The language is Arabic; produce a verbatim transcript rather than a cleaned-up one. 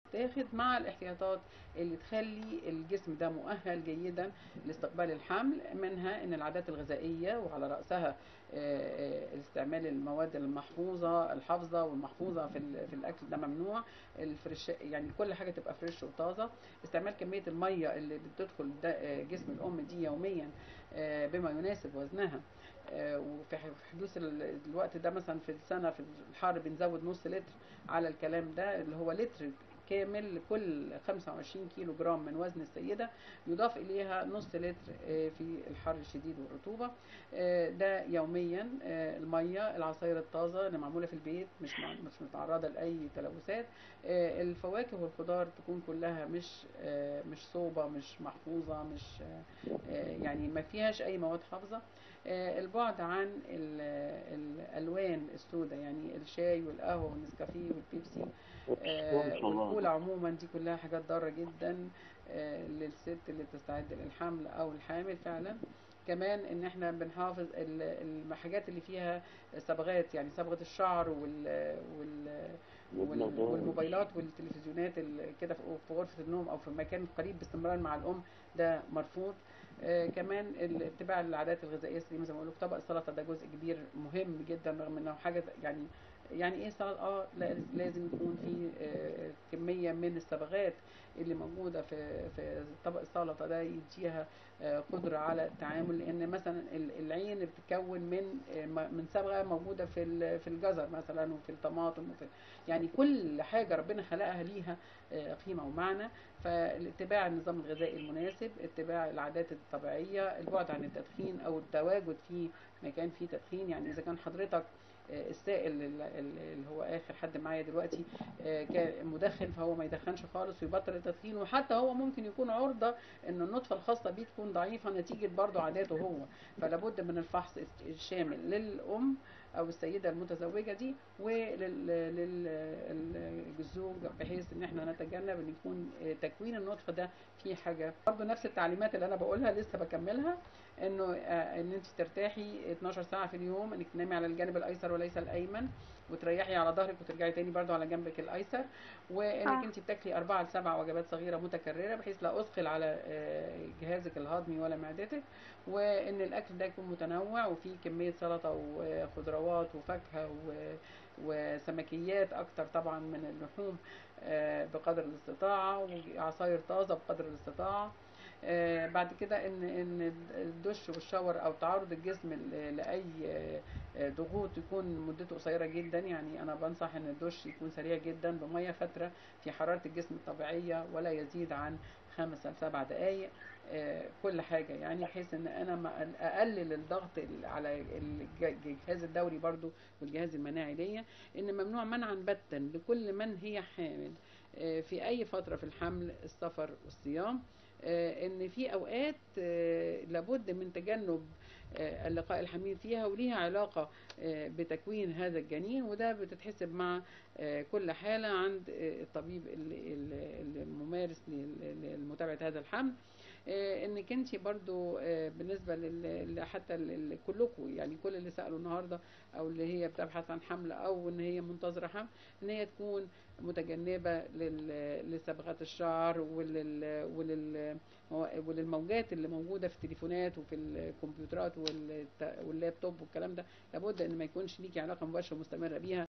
تاخد مع الاحتياطات اللي تخلي الجسم ده مؤهل جيدا لاستقبال الحمل، منها ان العادات الغذائيه وعلى راسها آه، آه، استعمال المواد المحفوظه الحافظه والمحفوظه في ال- في الاكل ده ممنوع. الفريش يعني كل حاجه تبقى فريش وطازه. استعمال كميه الميه اللي بتدخل ده آه، جسم الام دي يوميا آه، بما يناسب وزنها. آه، وفي ح- في حدوث ال- الوقت ده مثلا في السنه في الحر بنزود نص لتر على الكلام ده، اللي هو لتر كامل لكل خمسة وعشرين كيلو جرام من وزن السيدة، يضاف إليها نص لتر آه، في الحر الشديد والرطوبة. آه، ده يوميا. آه، المية، العصاير الطازة اللي معمولة في البيت مش مع- مش متعرضة لأي تلوثات. آه، الفواكه والخضار تكون كلها مش آه، مش صوبة، مش محفوظة، مش آه، آه، يعني ما فيهاش أي مواد حافظة. آه، البعد عن ال- الألوان السوداء، يعني الشاي والقهوة والنسكافيه والبيبسي ما آه، شاء الله يا والكولا دكتور. عموما، دي كلها حاجات ضارة جدا آه، للست اللي بتستعد للحمل أو الحامل فعلا. كمان ان احنا بنحافظ ال- الحاجات اللي فيها صبغات، يعني صبغة الشعر وال وال وال- والنظام. والموبايلات والتلفزيونات ال- كده في في غرفة النوم او في مكان قريب باستمرار مع الام، ده مرفوض. آه، كمان ال- اتباع العادات الغذائيه السليمه، زي ما بقول لك طبق السلطه ده جزء كبير مهم جدا، رغم انه حاجه يعني يعني ايه سلطه، اه لا- لازم يكون في آه، كميه من الصبغات اللي موجوده في في طبق السلطه ده يديها آه، قدره على التعامل، لان مثلا ال- العين بتتكون من آه، م- من صبغه موجوده في ال- في الجزر مثلا وفي الطماطم وفي، يعني كل حاجه ربنا خلقها ليها آه، قيمه ومعنى. فاتباع النظام الغذائي المناسب، اتباع العادات الطبيعيه، البعد عن التدخين او التواجد في مكان فيه تدخين. يعني اذا كان حضرتك آه، السائل ال- ال- اللي هو اخر حد معايا دلوقتي آه، كان مدخن، فهو ما يدخنش خالص ويبطل التدخين. وحتى هو ممكن يكون عرضه ان النطفه الخاصه بيه تكون ضعيفه نتيجه برضه عاداته هو. فلا بد من الفحص الشامل للام او السيده المتزوجه دي وللزوج، بحيث ان احنا نتجنب ان يكون آه، تكوين النطفه ده في حاجه. برضه نفس التعليمات اللي انا بقولها لسه بكملها، انه آه، ان انت ترتاحي اتناشر ساعه في اليوم، انك تنامي على الجانب الايسر وليس الايمن، وتريحي على ظهرك وترجعي تاني برضو على جنبك الايسر، وانك اه. انت بتاكلي اربعة لسبع وجبات صغيره متكرره بحيث لا اثقل على آه، جهازك الهضمي ولا معدتك، وان الاكل ده يكون متنوع وفيه كميه سلطه وخضروات وفاكهه و- وسمكيات اكتر طبعا من اللحوم آه، بقدر الاستطاعه، وعصاير طازه بقدر الاستطاعه. آه، بعد كده ان ان الدش والشاور او تعرض الجسم ل- لاي آه، آه، ضغوط يكون مدته قصيره جدا. يعني انا بنصح ان الدش يكون سريع جدا بميه فتره في حراره الجسم الطبيعيه، ولا يزيد عن خمس لسبع دقائق آه، كل حاجه، يعني بحيث ان انا ما اقلل الضغط ال- على الج- الجهاز الدوري برضو والجهاز المناعي ليا. ان ممنوع منعا باتا لكل من هي حامل آه، في اي فتره في الحمل السفر والصيام. آه، ان في اوقات آه، لابد من تجنب آه، اللقاء الحميم فيها، وليها علاقة آه، بتكوين هذا الجنين، وده بتتحسب مع آه، كل حالة عند آه، الطبيب ال- ال- الممارس لل- لمتابعة هذا الحمل. آه، انك انت برضو آه، بالنسبة لل- ل- حتى ل- ل- كلكم، يعني كل اللي سألوا النهاردة او اللي هي بتبحث عن حمل او ان هي منتظرة حمل، ان هي تكون متجنبة لل- لصبغات الشعر ولل ولل وللموجات اللي موجودة في التليفونات وفي الكمبيوترات والت- واللابتوب والكلام ده. لابد ان ما يكونش ليكي علاقة مباشرة مستمرة بيها.